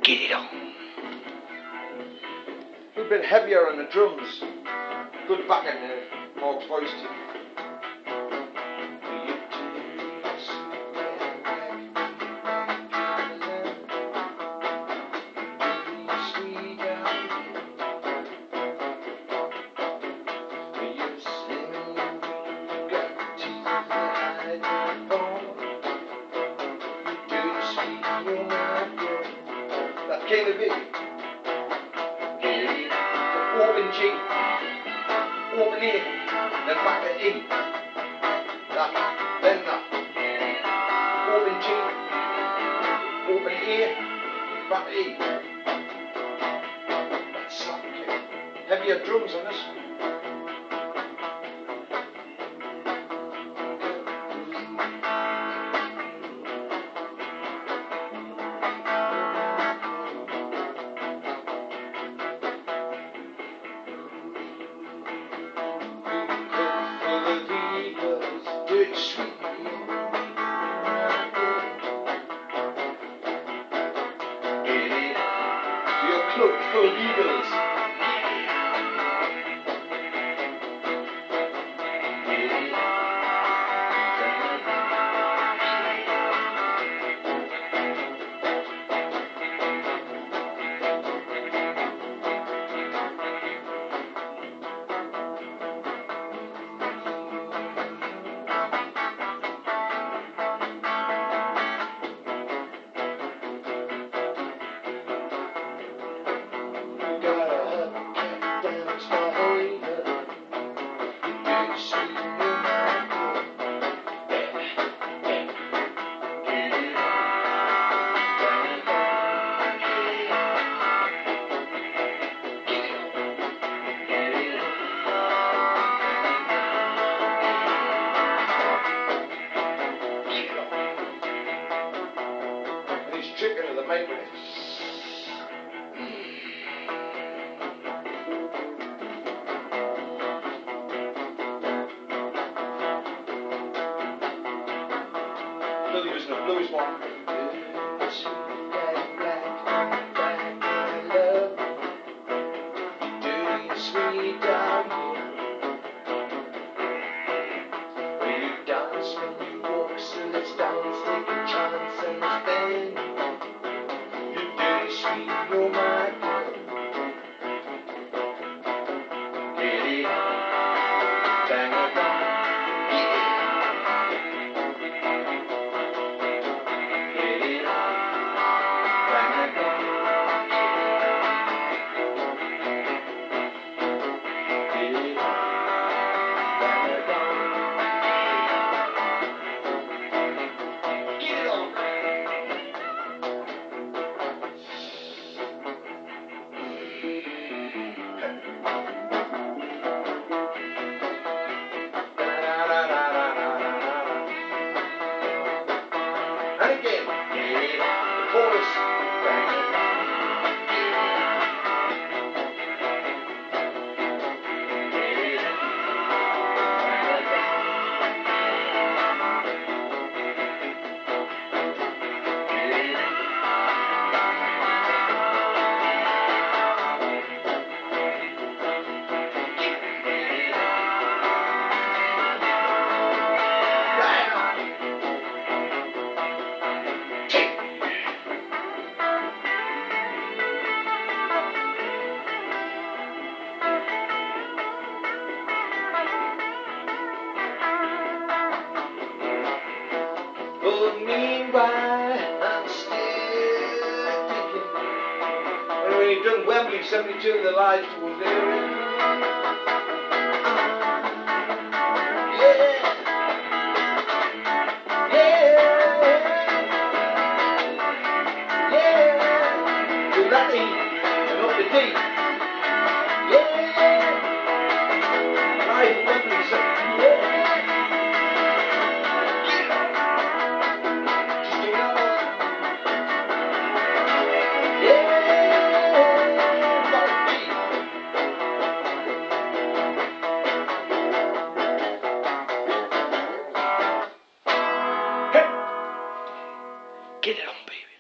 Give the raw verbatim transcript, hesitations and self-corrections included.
Get it on. We've been heavier on the drums. Good backing there, Hawk's voice too. That came a bit. Open G, open E, then back to E. That, then that. Open G, open E, back to E. That's slap kick. Heavier drums on this. Club full of eagles. Chicken of the maple. Billy was in the blues one. Dirty sweet dog. When you dance, when you walk, so let's dance, take a chance and let's bend. Sweet, you're my girl. Get it on, bang it on, get it on. Get it on, bang it on, get it on. Get it on, bang it on. Get it on. And again, the chorus. But meanwhile, I'm still thinking. When he done Wembley, seventy-two, the lights were there. Yeah, yeah, yeah. To that E and up the D. Yeah, live Wembley, seventy-two. Yeah. Get it on, baby.